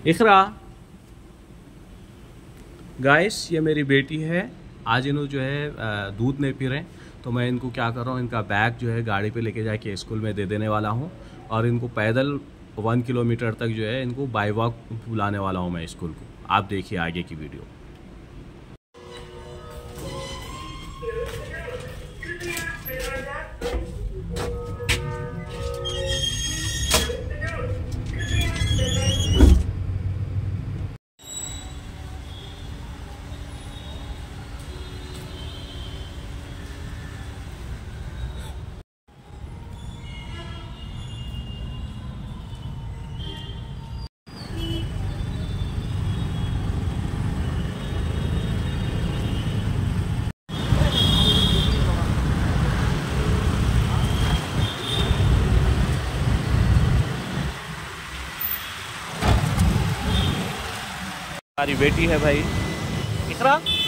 इकरा guys, ये मेरी बेटी है। आज इन्हों जो है दूध नहीं पी रहे, तो मैं इनको क्या कर रहा हूँ, इनका बैग जो है गाड़ी पे लेके जाके स्कूल में दे देने वाला हूँ और इनको पैदल 1 किलोमीटर तक जो है इनको बाय वॉक बुलाने वाला हूँ मैं स्कूल को। आप देखिए आगे की वीडियो। हमारी बेटी है भाई इकरा।